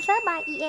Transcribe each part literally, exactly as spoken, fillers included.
เซอร์ by อี เอ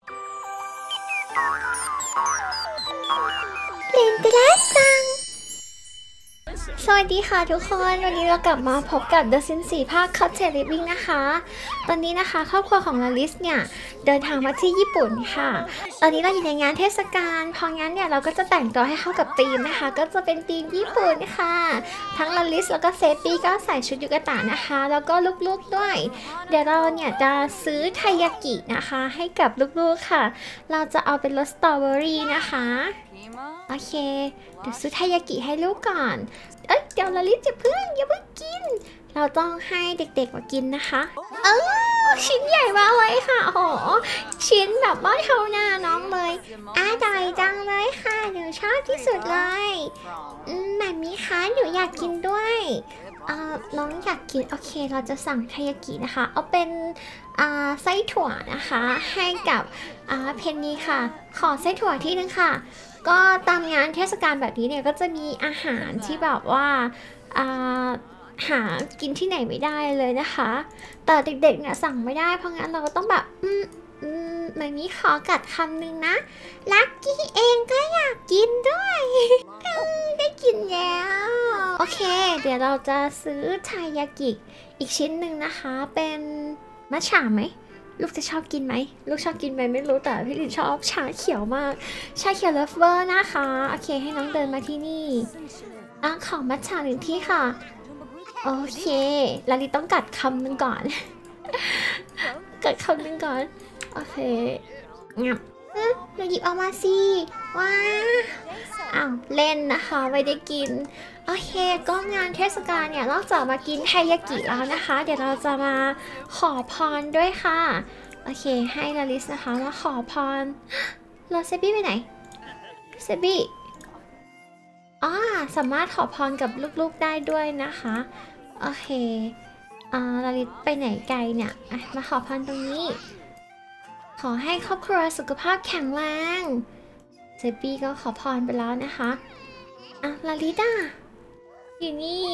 เล่นไปแล้วจังสวัสดีค่ะทุกคนวันนี้เรากลับมาพบกับ The Sims สี่ภาค Cottage Living นะคะตอนนี้นะคะครอบครัวของลาลิสเนี่ยเดินทางมาที่ญี่ปุ่นค่ะตอนนี้เราอยู่ในงานเทศกาลเพราะงั้นเนี่ยเราก็จะแต่งตัวให้เข้ากับธีมนะคะก็จะเป็นธีมญี่ปุ่นค่ะทั้งลาลิสแล้วก็เซปี้ก็ใส่ชุดยูกะตะนะคะแล้วก็ลูกๆด้วยเดี๋ยวเราเนี่ยจะซื้อไทยากินะคะให้กับลูกๆค่ะเราจะเอาเป็นรสสตรอเบอรี่นะคะโอเคเดี๋ยวซื้อไทยากิให้ลูกก่อนเอ้ยเดี๋ยวลาลิสจะเพิ่งอย่าเพิ่งกินเราต้องให้เด็กๆมากินนะคะเออชิ้นใหญ่มากเลยค่ะโอ้โหชิ้นแบบว่าเท่าหน้าน้องเลยอร่อยจังเลยค่ะหนูชอบที่สุดเลยอืมแบบนี้คะหนูอยากกินด้วยเอ่อน้องอยากกินโอเคเราจะสั่งไทยากินะคะเอาเป็นอ่าไส้ถั่วนะคะให้กับอ่าเพนนีค่ะขอไส้ถั่วที่นึงค่ะก็ตามงานเทศกาลแบบนี้เนี่ยก็จะมีอาหารที่แบบว่าหากินที่ไหนไม่ได้เลยนะคะแต่เด็กๆเนี่ยสั่งไม่ได้เพราะงั้นเราก็ต้องแบบอืมอืมแบบนี้ขอกัดคำนึงนะลักกี้เองก็อยากกินด้วยได้กินแล้วโอเคเดี๋ยวเราจะซื้อไทยากิอีกชิ้นหนึ่งนะคะเป็นมัทฉะไหมลูกจะชอบกินไหมลูกชอบกินไหมไม่รู้แต่พี่ลินชอบชาเขียวมากชาเขียวเลิฟเวอร์นะคะโอเคให้น้องเดินมาที่นี่อ่ะขอมัทฉะหนึ่งที่ค่ะโอเคลาลิต้องกัดคำหนึ่งก่อนกัดคำหนึ่งก่อนโอเคงับเราหยิบออกมาสิว้าอ้าวเล่นนะคะไม่ได้กินโอเคก็งานเทศกาลเนี่ยนอกจากมากินไทยากิแล้วนะคะเดี๋ยวเราจะมาขอพรด้วยค่ะโอเคให้ลาลิสนะคะมาขอพรรอเซบี้ไปไหนเซบี้อ๋อสามารถขอพรกับลูกๆได้ด้วยนะคะโอเคอ่าลาลิสไปไหนไกลเนี่ยมาขอพรตรงนี้ขอให้ครอบครัวสุขภาพแข็งแรงเซบี้ก็ขอพรไปแล้วนะคะอ่ะลาลิสอ่ะอยู่นี่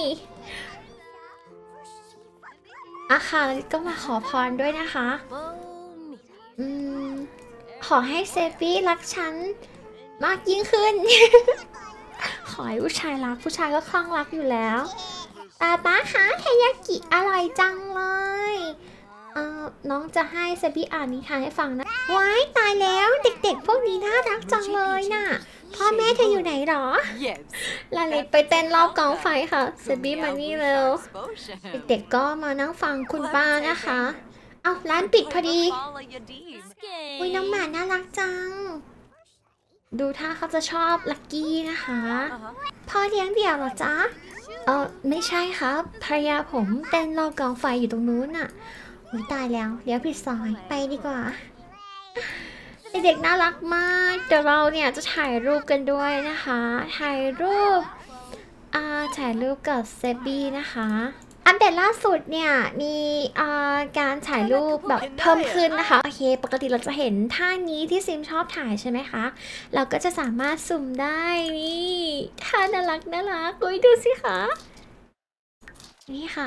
อ่ะค่ะลาลิสก็มาขอพรด้วยนะคะอืมขอให้เซบี้รักฉันมากยิ่งขึ้น ขอให้ผู้ชายรักผู้ชายก็คลั่งรักอยู่แล้วตาป้าคะเทยากิอร่อยจังเลยเอ่อน้องจะให้เซบี้อ่านนิทานให้ฟังนะว้ายตายแล้วเด็กๆพวกนี้น่ารักจังเลยน่ะพ่อแม่เธออยู่ไหนหรอลาลิสไปเต้นรอบกองไฟค่ะเซบี้มานี่เร็วเด็กๆก็มานั่งฟังคุณป้านะคะเอ้าร้านปิดพอดีอุ้ยน้องหมาน่ารักจังดูท่าเขาจะชอบลักกี้นะคะพ่อเลี้ยงเดี่ยวเหรอจ๊ะเออไม่ใช่ครับภรรยาผมเต้นรอบกองไฟอยู่ตรงนู้นน่ะอุ้ยตายแล้วเดี๋ยวผิดซอยไปดีกว่าเด็กๆน่ารักมากเดี๋ยวเราเนี่ยจะถ่ายรูปกันด้วยนะคะถ่ายรูปอ่าถ่ายรูปกับเซบี้นะคะอัปเดตล่าสุดเนี่ยมีการถ่ายรูปแบบเพิ่มขึ้นนะคะโอเคปกติเราจะเห็นท่านี้ที่ซิมชอบถ่ายใช่ไหมคะเราก็จะสามารถสุ่มได้นี่ท่าน่ารักน่ารักอุ้ยดูสิคะนี่ค่ะ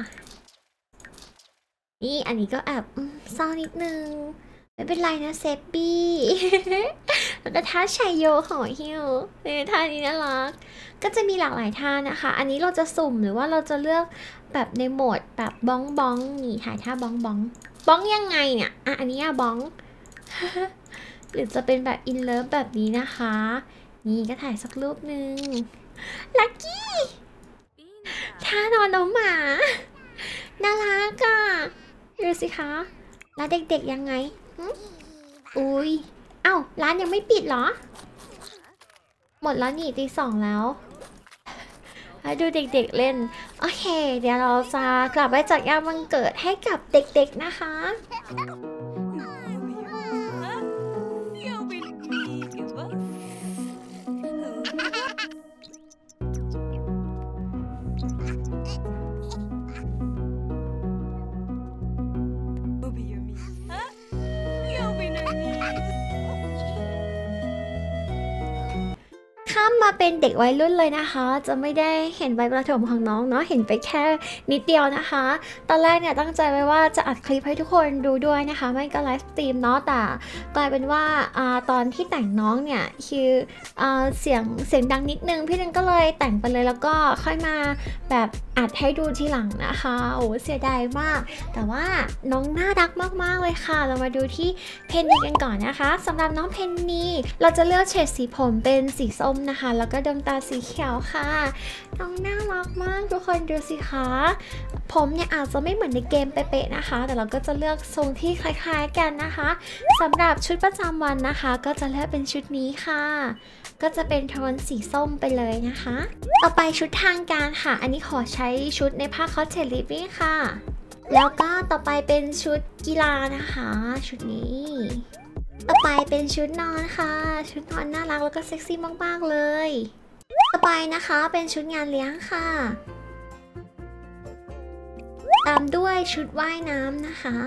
นี่อันนี้ก็แอบเศร้านิดนึงไม่เป็นไรนะเซบี้ แล้วก็ท่าชัยโยของฮิวเนี่ยท่านี้น่ารักก็จะมีหลากหลายท่านะคะอันนี้เราจะสุ่มหรือว่าเราจะเลือกแบบในโหมดแบบบ้องบ้องนี่ถ่ายท่าบ้องบ้องบ้องยังไงเนี่ยอ่ะอันนี้อะบ้อง หรือจะเป็นแบบอินเลิฟแบบนี้นะคะนี่ก็ถ่ายสักรูปหนึ่งลักกี้ท่านอนน้องหมาน่ารักอ่ะดูสิคะแล้วเด็กๆยังไงอุ้ยเอ้าร้านยังไม่ปิดเหรอหมดแล้วนี่ตีสองแล้วดูเด็กๆเล่นโอเคเดี๋ยวเราจะกลับไปจัดงานวันเกิดให้กับเด็กๆนะคะค่มาเป็นเด็กวัยรุ่นเลยนะคะจะไม่ได้เห็นใบประถมของน้องเนาะเห็นไปแค่นิดเดียวนะคะตอนแรกเนี่ยตั้งใจไว้ว่าจะอัดคลิปให้ทุกคนดูด้วยนะคะไม่ก็ไลฟ์สตรีมเนาะแต่กลายเป็นว่าอ่าตอนที่แต่งน้องเนี่ยคืออ่าเสียงเสียงดังนิดนึงพี่นึงก็เลยแต่งไปเลยแล้วก็ค่อยมาแบบอัดให้ดูทีหลังนะคะโอ้เสียดายมากแต่ว่าน้องน่ารักมากๆเลยค่ะเรามาดูที่เพนนีกันก่อนนะคะสำหรับน้องเพนนีเราจะเลือกเฉดสีผมเป็นสีส้มนะคะแล้วก็ดวงตาสีเขียวค่ะน้องน่ารักมากทุกคนดูสิคะผมเนี่ยอาจจะไม่เหมือนในเกมเป๊ะๆนะคะแต่เราก็จะเลือกทรงที่คล้ายๆกันนะคะสำหรับชุดประจำวันนะคะก็จะเลือกเป็นชุดนี้ค่ะก็จะเป็นโทนสีส้มไปเลยนะคะต่อไปชุดทางการค่ะอันนี้ขอใช้ชุดในผ้าคอสเทลลิปนี่ค่ะแล้วก็ต่อไปเป็นชุดกีฬานะคะชุดนี้ต่อไปเป็นชุดนอนค่ะชุดนอนน่ารักแล้วก็เซ็กซี่มากๆเลยต่อไปนะคะเป็นชุดงานเลี้ยงค่ะตามด้วยชุดว่ายน้ำนะคะ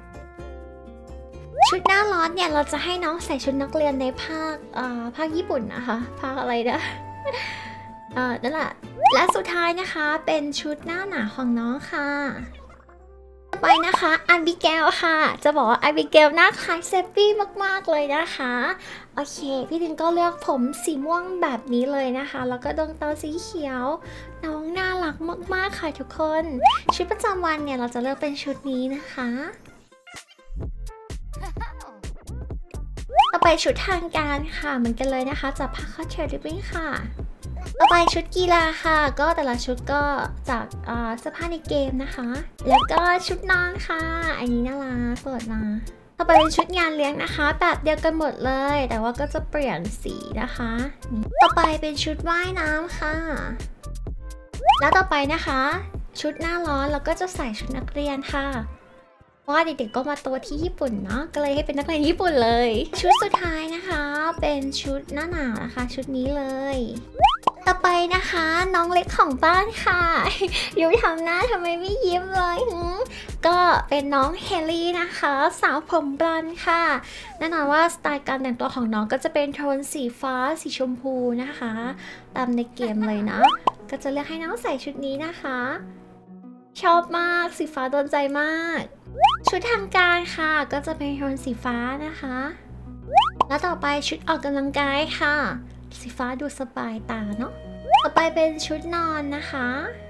ชุดหน้าร้อนเนี่ยเราจะให้น้องใส่ชุดนักเรียนในภาคอ่าภาคญี่ปุ่นนะคะภาคอะไรนะเออนั่นแหละและสุดท้ายนะคะเป็นชุดหน้าหนาวของน้องค่ะต่อไปนะคะอาบิเกลค่ะจะบอกว่าอาบิเกลหน้าคล้ายเซฟฟี่มากๆเลยนะคะโอเคพี่ดินก็เลือกผมสีม่วงแบบนี้เลยนะคะแล้วก็ดวงตาสีเขียวน้องน่ารักมากๆค่ะทุกคนชุดประจำวันเนี่ยเราจะเลือกเป็นชุดนี้นะคะต่อไปชุดทางการค่ะเหมือนกันเลยนะคะจากผ้าคอสเทลลิปปิ้งค่ะต่อไปชุดกีฬาค่ะก็แต่ละชุดก็จากเสื้อผ้าในเกมนะคะแล้วก็ชุดนอนค่ะอันนี้น่ารักเปิดมาต่อไปเป็นชุดงานเลี้ยงนะคะแบบเดียวกันหมดเลยแต่ว่าก็จะเปลี่ยนสีนะคะต่อไปเป็นชุดว่ายน้ำค่ะแล้วต่อไปนะคะชุดหน้าร้อนเราก็จะใส่ชุดนักเรียนค่ะว่าเด็กๆก็มาตัวที่ญี่ปุ่นเนาะก็เลยให้เป็นนักเรียนญี่ปุ่นเลยชุดสุดท้ายนะคะเป็นชุดหน้าหนาวนะคะชุดนี้เลยต่อไปนะคะน้องเล็กของบ้านค่ะยูทำหน้าทำไมไม่ยิ้มเลยก็เป็นน้องเฮลี่นะคะสาวผมบลอนด์ค่ะแน่นอนว่าสไตล์การแต่งตัวของน้องก็จะเป็นโทนสีฟ้าสีชมพูนะคะตามในเกมเลยนะก็จะเลือกให้น้องใส่ชุดนี้นะคะชอบมากสีฟ้าโดนใจมากชุดทางการค่ะก็จะเป็นโทนสีฟ้านะคะแล้วต่อไปชุดออกกำลังกายค่ะสีฟ้าดูสบายตาเนาะต่อไปเป็นชุดนอนนะคะ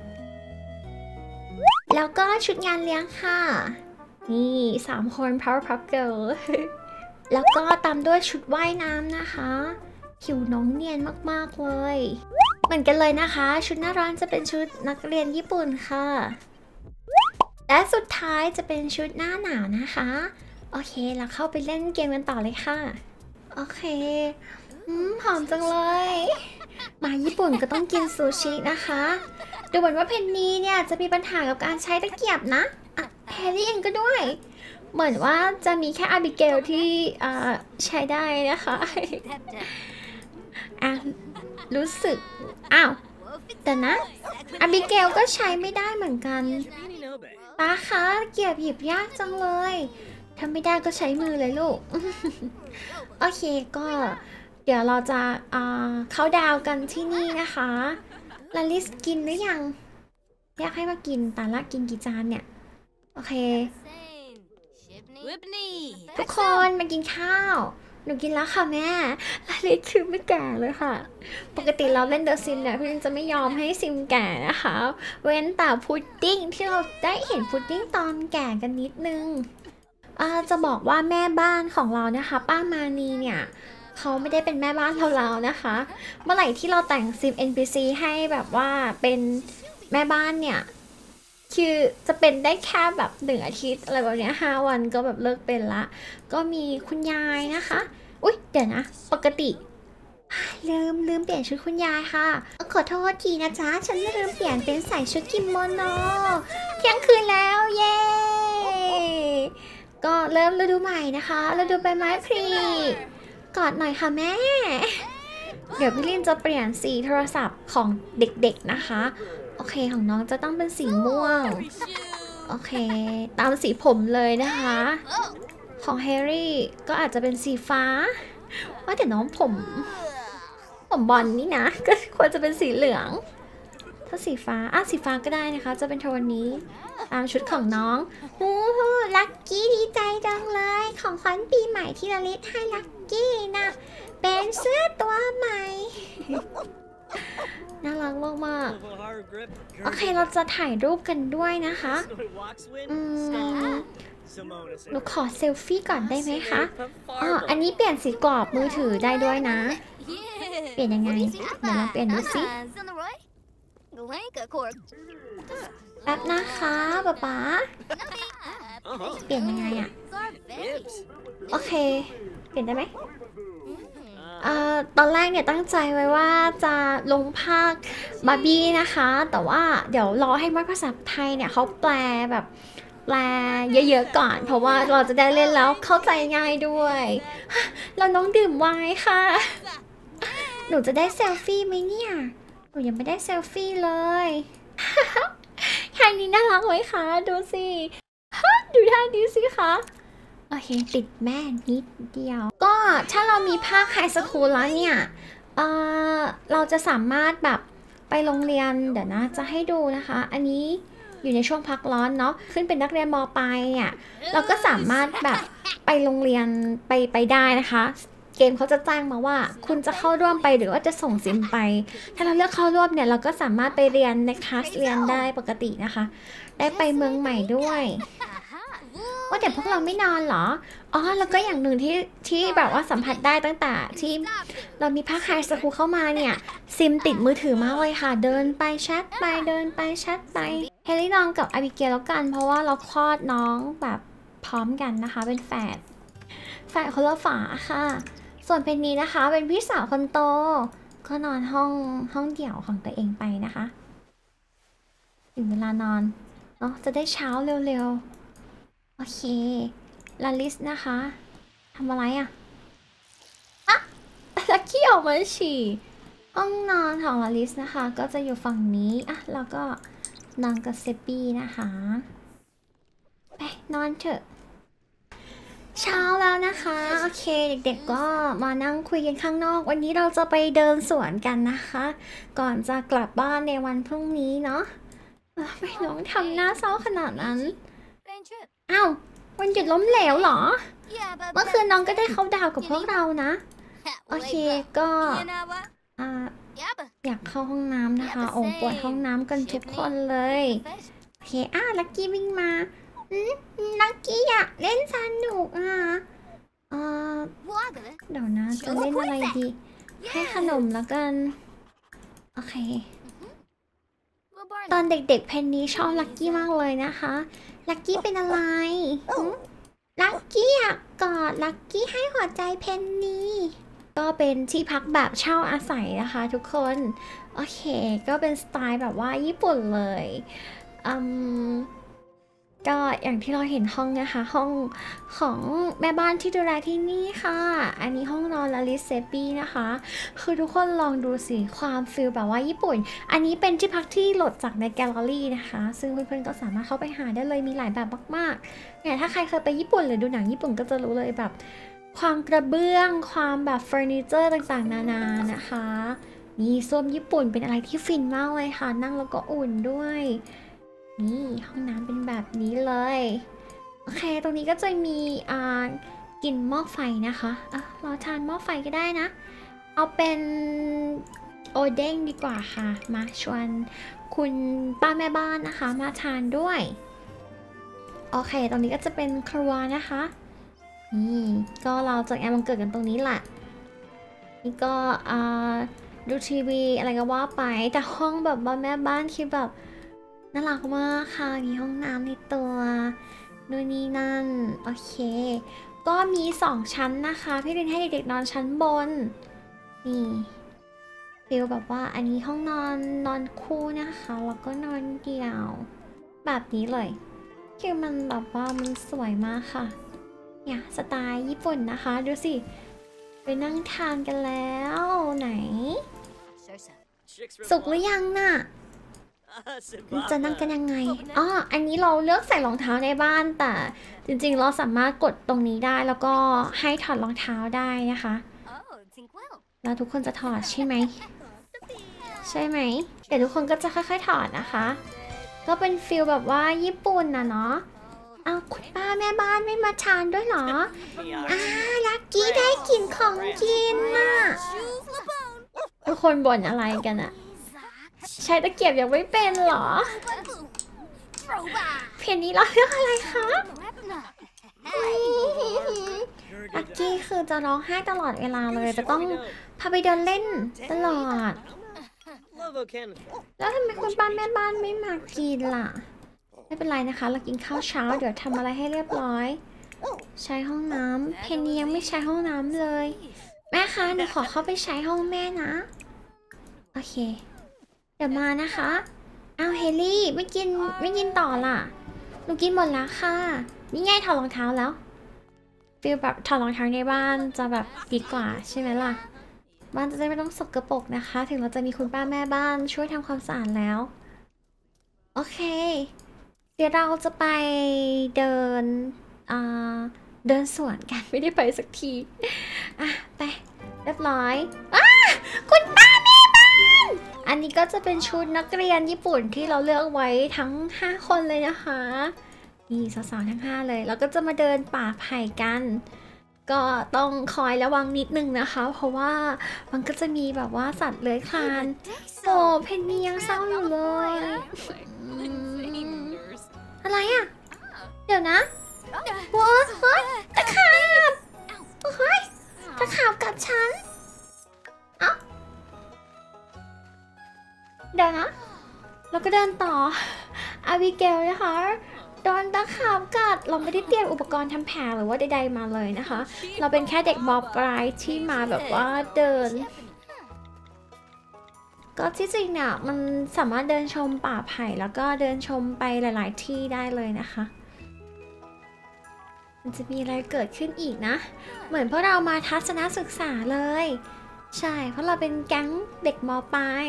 แล้วก็ชุดงานเลี้ยงค่ะนี่สามคน Powerpuff Girl แล้วก็ตามด้วยชุดว่ายน้ำนะคะผิวน้องเนียนมากๆเลยเหมือนกันเลยนะคะชุดหน้าร้อนจะเป็นชุดนักเรียนญี่ปุ่นค่ะและสุดท้ายจะเป็นชุดหน้าหนาวนะคะโอเคเราเข้าไปเล่นเกมกันต่อเลยค่ะโอเคอืมหอมจังเลยมาญี่ปุ่นก็ต้องกินซูชินะคะดูเหมือนว่าเพนนีเนี่ยจะมีปัญหากับการใช้ตะเกียบนะอ่ะแฮร์รี่เองก็ด้วยเหมือนว่าจะมีแค่อาบิเกลที่อ่าใช้ได้นะคะอ่ะรู้สึกอ้าวแต่นะอาบิเกลก็ใช้ไม่ได้เหมือนกันป้าคะเกียบหยิบยากจังเลยถ้าไม่ได้ก็ใช้มือเลยลูก โอเคก็เดี๋ยวเราจะเข้าดาวกันที่นี่นะคะลาลิสกินหรือยังอยากให้มากินตาละกินกี่จานเนี่ยโอเคทุกคนมากินข้าวหนูกินแล้วค่ะแม่ลาลิสคือไม่แก่เลยค่ะปกติเราเล่นเดอะซิมเนี่ยพี่จะไม่ยอมให้ซิมแก่นะคะเว้นแต่พุดดิ้งที่เราได้เห็นพุดดิ้งตอนแก่กันนิดนึงจะบอกว่าแม่บ้านของเรานะคะป้ามานีเนี่ยเขาไม่ได้เป็นแม่บ้านเราแล้วนะคะเมื่อไหร่ที่เราแต่งซิม เอ็น พี ซี ให้แบบว่าเป็นแม่บ้านเนี่ยคือจะเป็นได้แค่แบบหนึ่งอาทิตย์อะไรแบบนี้ห้าวันก็แบบเลิกเป็นละก็มีคุณยายนะคะอุ๊ยเดี๋ยวนะปกติลืมลืมเปลี่ยนชุดคุณยายค่ะขอโทษทีนะจ๊ะฉันลืมเปลี่ยนเป็นใส่ชุดกิโมโนเที่ยงคืนแล้วเย้ก็เริ่มฤดูใหม่นะคะฤดูใบไม้ผลิกอดหน่อยค่ะแม่เดี๋ยวพี่ลินจะเปลี่ยนสีโทรศัพท์ของเด็กๆนะคะโอเคของน้องจะต้องเป็นสีม่วงโอเคตามสีผมเลยนะคะของแฮร์รี่ก็อาจจะเป็นสีฟ้าว่าแต่น้องผมผมบอลนี่นะก็ควรจะเป็นสีเหลืองถ้าสีฟ้าอ่ะสีฟ้าก็ได้นะคะจะเป็นโทนนี้ตามชุดของน้องโอ้โหลักกี้ดีใจจังเลยของขวัญปีใหม่ที่ละลิศให้ลักกี้นะเป็นเสื้อตัวใหม่น่ารักมากๆโอเคเราจะถ่ายรูปกันด้วยนะคะอืมหนูขอเซลฟี่ก่อนได้ไหมคะอ๋ออันนี้เปลี่ยนสีกรอบมือถือได้ด้วยนะเปลี่ยนยังไงเดี๋ยวเราเปลี่ยนดูสิแป๊บนะคะป๊าป๊าเปลี่ยนยังไงอะโอเคเปลี่ยนได้ไหมเอ่อตอนแรกเนี่ยตั้งใจไว้ว่าจะลงภาคบาร์บี้นะคะแต่ว่าเดี๋ยวรอให้มัดภาษาไทยเนี่ยเขาแปลแบบแปลเยอะๆก่อนเพราะว่าเราจะได้เล่นแล้วเข้าใจง่ายด้วยเราน้องดื่มไวน์ค่ะหนูจะได้เซลฟี่ไหมเนี่ยหนูยังไม่ได้เซลฟี่เลยแค่นี้น่ารักไหมคะดูสิดูท่านี้สิคะโอเคติดแม่นิดเดียวก็ถ้าเรามีภาคไฮสคูลแล้วเนี่ยเออเราจะสามารถแบบไปโรงเรียนเดี๋ยวนะจะให้ดูนะคะอันนี้อยู่ในช่วงพักร้อนเนาะขึ้นเป็นนักเรียนม.ปลายเนี่ยเราก็สามารถแบบไปโรงเรียนไปไปได้นะคะเกมเขาจะแจ้งมาว่าคุณจะเข้าร่วมไปหรือว่าจะส่งซิมไปถ้าเราเลือกเข้าร่วมเนี่ยเราก็สามารถไปเรียนในคลาสเรียนได้ปกตินะคะได้ไปเมืองใหม่ด้วยว่าแต่พวกเราไม่นอนเหรออ๋อแล้วก็อย่างหนึ่งที่ที่แบบว่าสัมผัสได้ตั้งแต่ที่เรามีภาคไฮสคูลเข้ามาเนี่ยซิมติดมือถือมากเลยค่ะเดินไปแชทไปเดินไปแชทไปเฮลี่น้องกับอาบิเกลแล้วกันเพราะว่าเราคลอดน้องแบบพร้อมกันนะคะเป็นแฝดแฝดคนละฝาค่ะส่วนเพนนีนะคะเป็นพี่สาวคนโตก็นอนห้องห้องเดี่ยวของตัวเองไปนะคะถึงเวลานอนเนาะจะได้เช้าเร็วๆโอเคลาลิสนะคะทำอะไรอะอะลักกี้ออกมาฉี่ห้องนอนของลาลิสนะคะก็จะอยู่ฝั่งนี้อะแล้วก็นอนกับเซปี้นะคะไปนอนเถอะเช้าแล้วนะคะโอเคเด็กๆก็มานั่งคุยกันข้างนอกวันนี้เราจะไปเดินสวนกันนะคะก่อนจะกลับบ้านในวันพรุ่งนี้เนาะไม่น้องทำหน้าเศร้าขนาดนั้นอ้าววันหยุดล้มเหลวเหรอเมื่อคืนน้องก็ได้เข้าดาวกับพวกเรานะโอเคก็อ่าอยากเข้าห้องน้ำนะคะโอ้ปวดห้องน้ำกันทุกคนเลยโอเคอ่ะลักกี้วิ่งมาลักกี้อยากเล่นสนุกอ่ะเออเดี๋ยวนะจะเล่นอะไรดีให้ขนมแล้วกันโอเคตอนเด็กๆเพนนีชอบลักกี้มากเลยนะคะลักกี้เป็นอะไรลักกี้อยากกอดลักกี้ให้หัวใจเพนนีก็เป็นที่พักแบบเช่าอาศัยนะคะทุกคนโอเคก็เป็นสไตล์แบบว่าญี่ปุ่นเลยอืมก็อย่างที่เราเห็นห้องนะคะห้องของแม่บ้านที่ดูแลที่นี่ค่ะอันนี้ห้องนอนลาลิสเซปี้นะคะคือทุกคนลองดูสิความฟิลแบบว่าญี่ปุ่นอันนี้เป็นที่พักที่โหลดจากในแกลเลอรี่นะคะซึ่งเพื่อนๆก็สามารถเข้าไปหาได้เลยมีหลายแบบมากๆเนี่ยถ้าใครเคยไปญี่ปุ่นหรือดูหนังญี่ปุ่นก็จะรู้เลยแบบความกระเบื้องความแบบเฟอร์นิเจอร์ต่างๆนานานะคะนี่ส้วมญี่ปุ่นเป็นอะไรที่ฟินมากเลยค่ะนั่งแล้วก็อุ่นด้วยนี่ห้องน้ำเป็นแบบนี้เลยโอเคตรงนี้ก็จะมีอ่ากินหม้อไฟนะคะอ่ะเราทานหม้อไฟก็ได้นะเอาเป็นโอเด้งดีกว่าค่ะมาชวนคุณป้าแม่บ้านนะคะมาทานด้วยโอเคตรงนี้ก็จะเป็นครัวนะคะนี่ก็เราจัดงานวันเกิดกันตรงนี้แหละนี่ก็อ่าดูทีวีอะไรก็ว่าไปแต่ห้องแบบบ้านแม่บ้านคือแบบน่ารักมากค่ะมีห้องน้ำในตัวนู่นนี่นั่นโอเคก็มีสองชั้นนะคะพี่ลินให้เด็กๆนอนชั้นบนนี่ฟิลแบบว่าอันนี้ห้องนอนนอนคู่นะคะแล้วก็นอนเดี่ยวแบบนี้เลยคือมันแบบว่ามันสวยมากค่ะเนี่ยสไตล์ญี่ปุ่นนะคะดูสิไปนั่งทานกันแล้วไหนสุกหรือยังน่ะจะนั่งกันยังไงอ๋ออันนี้เราเลือกใส่รองเท้าในบ้านแต่จริงๆเราสามารถกดตรงนี้ได้แล้วก็ให้ถอดรองเท้าได้นะคะแล้วทุกคนจะถอดใช่ไหมใช่ไหมเดี๋ยวทุกคนก็จะค่อยๆถอดนะคะก็เป็นฟิลแบบว่าญี่ปุ่นนะเนาะเอาคุณป้าแม่บ้านไม่มาทานด้วยเหรออ่าลักกี้ได้กินของกินน่ะทุกคนบ่นอะไรกันอะใช้ตะเกียบยังไม่เป็นเหรอเพลงนี้เราเรื่องอะไรคะลักกี้คือจะร้องไห้ตลอดเวลาเลยจะต้องพาไปเดินเล่นตลอดแล้วทำไมคุณป้าแม่บ้านไม่มากินล่ะไม่เป็นไรนะคะเรากินข้าวเช้าเดี๋ยวทำอะไรให้เรียบร้อยใช้ห้องน้ำเพนนียังไม่ใช้ห้องน้ำเลยแม่คะหนูขอเข้าไปใช้ห้องแม่นะโอเคเดี๋ยวมานะคะอ้าวเฮลี่ไม่กินไม่กินต่อล่ะหนูกินหมดแล้วค่ะนี่ไงถอดรองเท้าแล้วฟีลแบบถอดรองเท้าในบ้านจะแบบดีกว่าใช่ไหมล่ะบ้านจะได้ไม่ต้องสกปรกนะคะถึงเราจะมีคุณป้าแม่บ้านช่วยทำความสะอาดแล้วโอเคเดี๋ยวเราจะไปเดินอ่าเดินสวนกันไม่ได้ไปสักทีอ่ะไปเรียบร้อยอ้าคุณป้าแม่บ้านอันนี้ก็จะเป็นชุดนักเรียนญี่ปุ่นที่เราเลือกไว้ทั้งห้าคนเลยนะคะนี่สาวๆทั้งห้าเลยแล้วก็จะมาเดินป่าไผ่กันก็ต้องคอยระวังนิดนึงนะคะเพราะว่ามันก็จะมีแบบว่าสัตว์เลื้อยคลานโอ้เพนนียังเศร้าอยู่เลยอะไรอ่ะเดี๋ยวนะว้าเฮ้ยตะขาบเฮ้ยตะขาบกัดฉันเอ้าเดี๋ยวนะเราก็เดินต่ออาบิเกลนะคะโดนตะขาบกัดเราไม่ได้เตรียมอุปกรณ์ทำแผลหรือว่าใดๆมาเลยนะคะเราเป็นแค่เด็กม.ปลายที่มาแบบว่าเดินก็ที่จริงเนี่ยมันสามารถเดินชมป่าไผ่แล้วก็เดินชมไปหลายๆที่ได้เลยนะคะมันจะมีอะไรเกิดขึ้นอีกนะเหมือนพวกเรามาทัศนศึกษาเลยใช่เพราะเราเป็นแก๊งเด็กม.ปลาย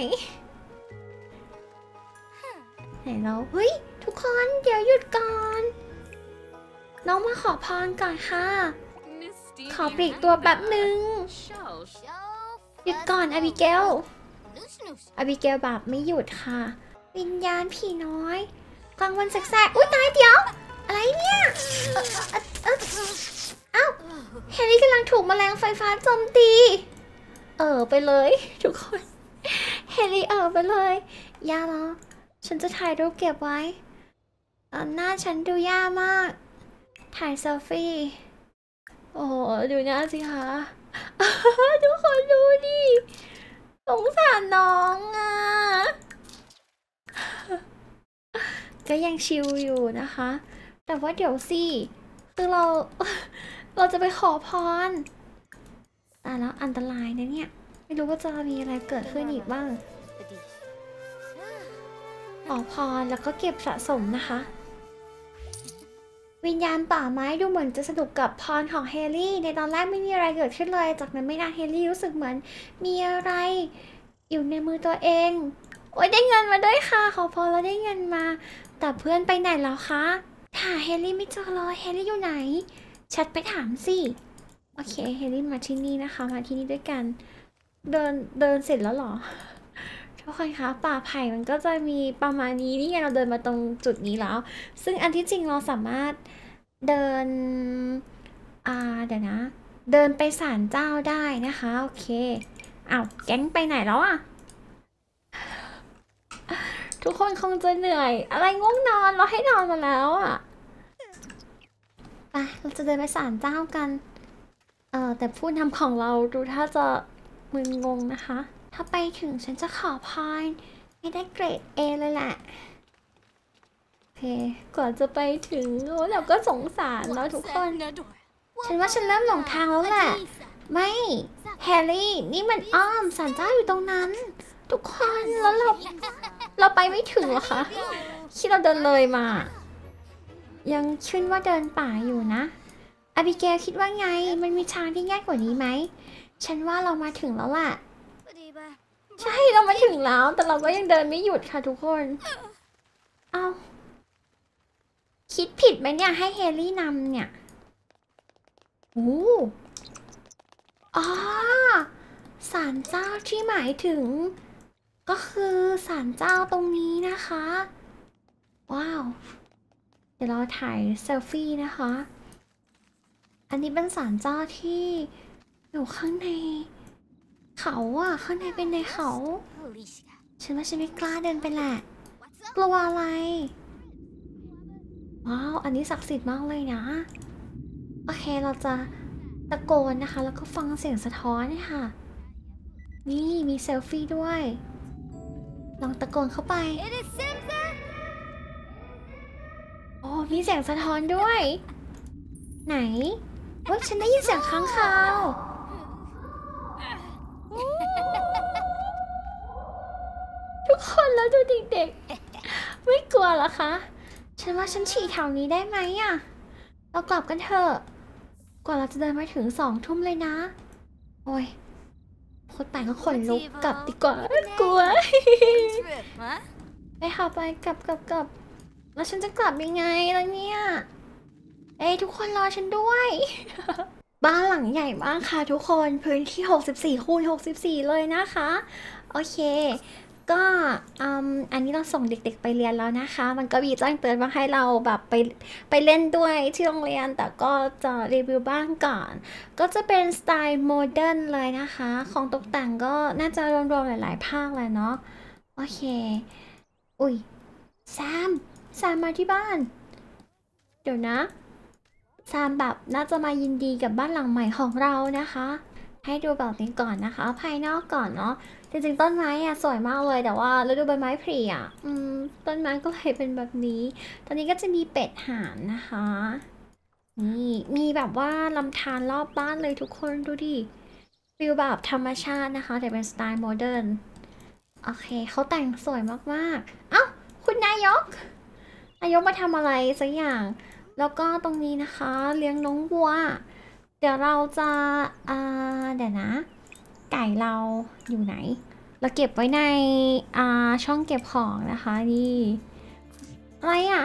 ไหนเราเฮ้ยทุกคนเดี๋ยวหยุดก่อนน้องมาขอพรก่อนค่ะขอปลีกตัวแป๊บหนึ่งหยุดก่อนอาบิเกลอาบิเกลแบบไม่หยุดค่ะวิญญาณผีน้อยกลางวันแสกๆอุ้ยตายเดี๋ยวอะไรเนี่ยเอ้าเอ้าเอ้าเฮรี่กำลังถูกแมลงไฟฟ้าโจมตีเออไปเลยทุกคนเฮรี่เออไปเลยอย่าหรอฉันจะถ่ายรูปเก็บไว้หน้าฉันดูย่ามากถ่ายเซลฟี่โอ้โหดูหน้าสิคะทุกคนดูดิสงสารน้องอ่ะก็ยังชิลอยู่นะคะแต่ว่าเดี๋ยวสิคือเราเราจะไปขอพรแต่แล้วอันตรายนะเนี่ยไม่รู้ว่าจะมีอะไรเกิดขึ้นอีกบ้างขอพรแล้วก็เก็บสะสมนะคะวิญญาณป่าไม้ดูเหมือนจะสนุกกับพรของเฮลี่ในตอนแรกไม่มีอะไรเกิดขึ้นเลยจากนั้นไม่นานเฮลี่รู้สึกเหมือนมีอะไรอยู่ในมือตัวเองโอ้ยได้เงินมาด้วยค่ะขอพรแล้วได้เงินมาแต่เพื่อนไปไหนแล้วคะหาเฮลี่ไม่เจอเลยเฮลี่อยู่ไหนแชทไปถามสิโอเคเฮลี่มาที่นี่นะคะมาที่นี่ด้วยกันเดินเดินเสร็จแล้วหรอทุกคนคะป่าไผ่มันก็จะมีประมาณนี้นี่ไงเราเดินมาตรงจุดนี้แล้วซึ่งอันที่จริงเราสามารถเดินอ่าเดี๋ยวนะเดินไปศาลเจ้าได้นะคะโอเคอ้าวแก๊งไปไหนแล้วอะทุกคนคงจะเหนื่อยอะไรง่วงนอนเราให้นอนมาแล้วอะไปเราจะเดินไปศาลเจ้ากันเออแต่ผู้นำของเราดูถ้าจะมึนงงนะคะถ้าไปถึงฉันจะขอพรให้ได้เกรด เอ เลยแหละโอเคก่อนจะไปถึงโอ้เราก็สงสารแล้วทุกคนฉันว่าฉันเริ่มหลงทางแล้วแหละไม่แฮร์รี่นี่มันอ้อมศาลเจ้าอยู่ตรงนั้นทุกคนแล้วเราเราไปไม่ถึงหรอคะที่เราเดินเลยมายังชื่นว่าเดินป่าอยู่นะอาบิเกลคิดว่าไงมันมีทางที่ง่ายกว่านี้ไหมฉันว่าเรามาถึงแล้วล่ะใช่เรามาถึงแล้วแต่เราก็ยังเดินไม่หยุดค่ะทุกคนเอาคิดผิดไหมเนี่ยให้เฮลี่นำเนี่ยโอ้อ๋อศาลเจ้าที่หมายถึงก็คือศาลเจ้าตรงนี้นะคะว้าวเดี๋ยวเราถ่ายเซลฟี่นะคะอันนี้เป็นศาลเจ้าที่อยู่ข้างในเขาอะข้างในเป็นในเขาฉันว่าฉันไม่กล้าเดินไปแหละกลัวอะไรว้าวอันนี้ศักดิ์สิทธิ์มากเลยนะโอเคเราจะตะโกนนะคะแล้วก็ฟังเสียงสะท้อนค่ะนี่มีเซลฟี่ด้วยลองตะโกนเข้าไปโอ้มีเสียงสะท้อนด้วยไหนว่าฉันได้ยินเสียงค้างคาวทุกคนแล้วดูเด็กๆไม่กลัวเหรอคะฉันว่าฉันฉี่แถวนี้ได้ไหมอะเรากลับกันเถอะกว่าเราจะเดินมาถึงสองทุ่มเลยนะโอ้ยคนแต่งก็ขนลุกกลับดีกว่ากลัวไปค่ะไปกลับกลับกลับแล้วฉันจะกลับยังไงล่ะเนี่ยเอ้ยทุกคนรอฉันด้วยบ้านหลังใหญ่มากค่ะทุกคนพื้นที่หกสิบสี่คูณหกสิบสี่เลยนะคะโอเคก็อันนี้เราส่งเด็กๆไปเรียนแล้วนะคะมันก็มีแจ้งเตือนมาให้เราแบบไปไปเล่นด้วยที่โรงเรียนแต่ก็จะรีวิวบ้างก่อนก็จะเป็นสไตล์โมเดิร์นเลยนะคะของตกแต่งก็น่าจะรวมๆหลายๆภาคเลยเนาะโอเคอุ้ยแซมแซมมาที่บ้านเดี๋ยวนะแซมแบบน่าจะมายินดีกับบ้านหลังใหม่ของเรานะคะให้ดูแบบนี้ก่อนนะคะภายนอกก่อนเนาะจริงๆต้นไม้อะสวยมากเลยแต่ว่าฤดูใบไม้ผลิอะอืมต้นไม้ก็เลยเป็นแบบนี้ตอนนี้ก็จะมีเป็ดห่านนะคะนี่มีแบบว่าลำธารรอบบ้านเลยทุกคนดูดิฟิลแบบธรรมชาตินะคะแต่เป็นสไตล์โมเดิร์นโอเคเขาแต่งสวยมากๆเอ้าคุณนายกนายกมาทำอะไรสักอย่างแล้วก็ตรงนี้นะคะเลี้ยงน้องวัวเดี๋ยวเราจะอ่าเดี๋ยวนะไก่เราอยู่ไหนเราเก็บไว้ในอ่าช่องเก็บของนะคะนี่อะไรอ่ะ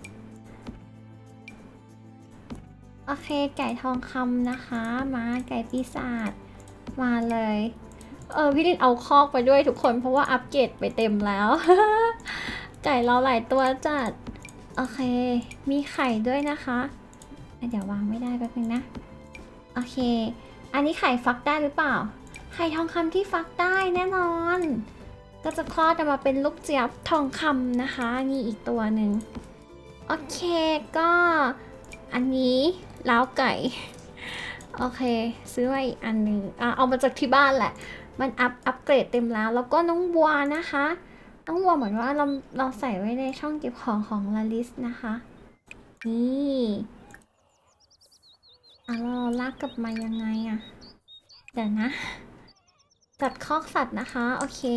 โอเคไก่ทองคำนะคะมาไก่ปีศาจมาเลยเออพี่ลินเอาคอกไปด้วยทุกคนเพราะว่าอัปเกรดไปเต็มแล้ว ไก่เราหลายตัวจัดโอเคมีไข่ด้วยนะคะเดี๋ยววางไม่ได้แป๊บนึงนะโอเคอันนี้ไข่ฟักได้หรือเปล่าไข่ทองคำที่ฟักได้แน่นอนก็จะคลอดออกมาเป็นลูกเจี๊ยบทองคำนะคะนี่อีกตัวหนึ่งโอเคก็อันนี้ล้าวไก่โอเคซื้อมาอีกอันหนึ่งอ่ะเอามาจากที่บ้านแหละมันอัพอัพเกรดเต็มแล้วแล้วก็น้องวัวนะคะน้องวัวเหมือนว่าเราเราใส่ไว้ในช่องเก็บของของลาลิสนะคะนี่อ่ะเราลากกลับมายังไงอะเดี๋ยวนะจัดคอกสัตว์นะคะโอเค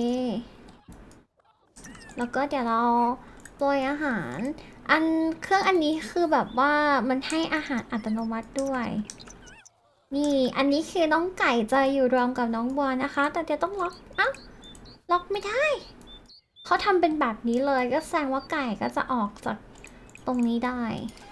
แล้วก็เดี๋ยวเราโปรยอาหารอันเครื่องอันนี้คือแบบว่ามันให้อาหารอัตโนมัติด้วยนี่อันนี้คือน้องไก่จะอยู่รวมกับน้องวัวนะคะแต่จะต้องล็อกอ้าวล็อกไม่ได้เขาทำเป็นแบบนี้เลยก็แสดงว่าไก่ก็จะออกจากตรงนี้ได้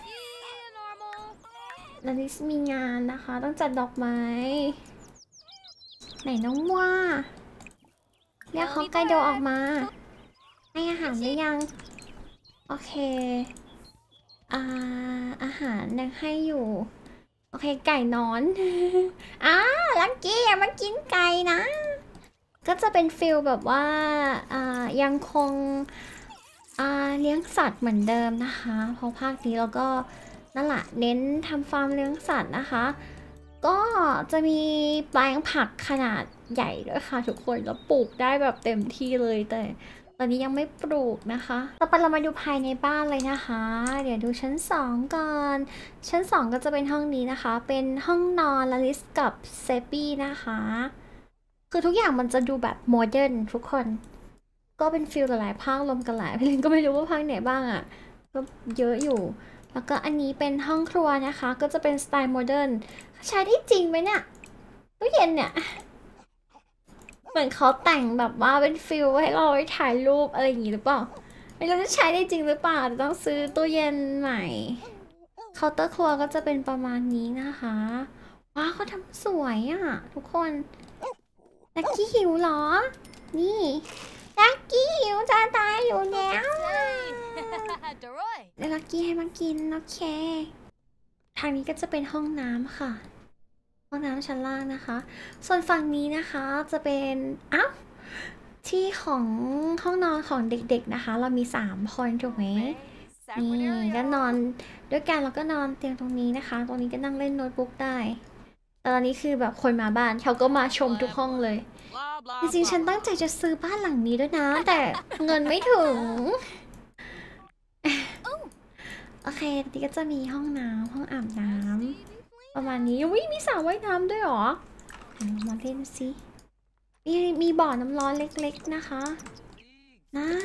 ลาลิสมีงานนะคะต้องจัดดอกไม้ไหนน้องวัวเรียกเขาไกโดออกมาให้อาหารหรือยังโอเคอ่าอาหารยังให้อยู่โอเคไก่นอนอ้าลักกี้อย่ามากินไก่นะก็จะเป็นฟิลแบบว่าอ่ายังคงอ่าเลี้ยงสัตว์เหมือนเดิมนะคะเพราะภาคนี้เราก็นั่นแหละเน้นทำฟาร์มเลี้ยงสัตว์นะคะก็จะมีแปลงผักขนาดใหญ่ด้วยค่ะทุกคนแล้วปลูกได้แบบเต็มที่เลยแต่ตอนนี้ยังไม่ปลูกนะคะต่อไปเรามาดูภายในบ้านเลยนะคะเดี๋ยวดูชั้นสองก่อนชั้นสองก็จะเป็นห้องนี้นะคะเป็นห้องนอนลาลิสกับเซปี้นะคะคือทุกอย่างมันจะดูแบบโมเดิร์นทุกคนก็เป็นฟิลหลายๆภาครวมกันหลายพี่ลินก็ไม่รู้ว่าภาคไหนบ้างอ่ะก็เยอะอยู่แล้วก็อันนี้เป็นห้องครัวนะคะก็จะเป็นสไตล์โมเดิร์นใช้ได้จริงไหมเนี่ยตู้เย็นเนี่ยเหมือนเขาแต่งแบบว่าเป็นฟิลให้เราไปถ่ายรูปอะไรอย่างงี้หรือเปล่าไม่รู้จะใช้ได้จริงหรือเปล่าต้องซื้อตู้เย็นใหม่เคาน์เตอร์ครัวก็จะเป็นประมาณนี้นะคะว้าวเขาทำสวยอ่ะทุกคนลักกี้หิวเหรอนี่ลักกี้หิวจะตายอยู่แล้วแล้วลักกี้ให้มากินโอเคทางนี้ก็จะเป็นห้องน้ำค่ะห้องน้ำชั้นล่างนะคะส่วนฝั่งนี้นะคะจะเป็นอ้าวที่ของห้องนอนของเด็กๆนะคะเรามีสามคนถูกไหมนี่ก็นอนด้วยกันแล้วก็นอนเตียงตรงนี้นะคะตรงนี้ก็นั่งเล่นโน้ตบุ๊กได้แต่ตอนนี้คือแบบคนมาบ้านเขาก็มาชมทุกห้องเลยจริงๆฉันตั้งใจจะซื้อบ้านหลังนี้ด้วยนะแต่เงินไม่ถึงโอเคทีนี้ก็จะมีห้องน้ำห้องอาบน้ำประมาณนี้วิมีสระว่ายน้ำด้วยหรอมาเล่นสิมีมีบ่อน้ำร้อนเล็กๆนะคะน่า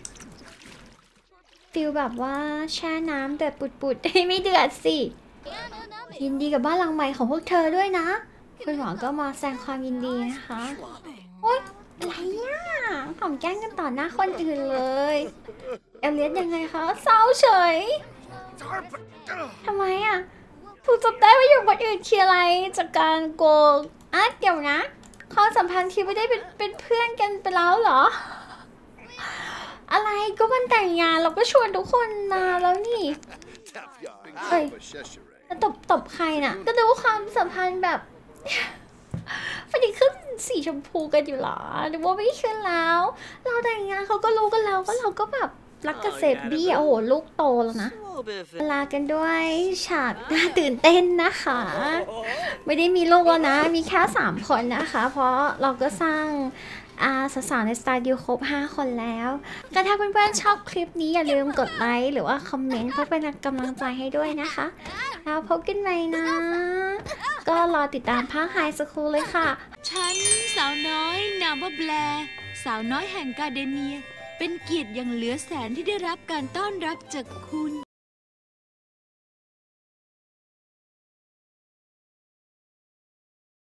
ฟิลแบบว่าแช่น้ำเดือดปุดๆไม่เดือดสิยินดีกับบ้านหลังใหม่ของพวกเธอด้วยนะคุณหมอก็มาแสดงความยินดีนะคะโอ๊ยอะไรอ่ะหอมแก้มกันต่อหน้าคนอื่นเลยเอลเลียสยังไงคะเศร้าเฉยทำไมอ่ะถูกจับได้ว่าอยู่บนอื่นคืออะไรจากการโกงอ่ะเดี๋ยวนะความสัมพันธ์ที่ไม่ได้เป็นเป็นเพื่อนกันไปแล้วเหรออะไรก็มันแต่งงานเราก็ชวนทุกคนมาแล้วนี่เฮ้ยตบตบใครน่ะก็ดูความสัมพันธ์แบบพอดีขึ้นสีชมพูกันอยู่หรอหรือว่าไม่ขึ้นแล้วเราแต่งงานเขาก็รู้กันแล้วก็เราก็แบบรักกับเซฟบี้โอ้โหลูกโตแล้วนะลากันด้วยฉากน่าตื่นเต้นนะคะไม่ได้มีลูกแล้วนะมีแค่สามคนนะคะเพราะเราก็สร้างอาสาวๆในสตาร์ดิวครบห้าคนแล้วก็ถ้าเพื่อนๆชอบคลิปนี้อย่าลืมกดไลค์หรือว่าคอมเมนต์เพื่อเป็นกำลังใจให้ด้วยนะคะแล้วพบกันใหม่นะก็รอติดตามภาคไฮสคูลเลยค่ะฉันสาวน้อยนามว่าแบร์สาวน้อยแห่งกาเดเนียเป็นเกียรติอย่างเหลือแสนที่ได้รับการต้อนรับจากคุณ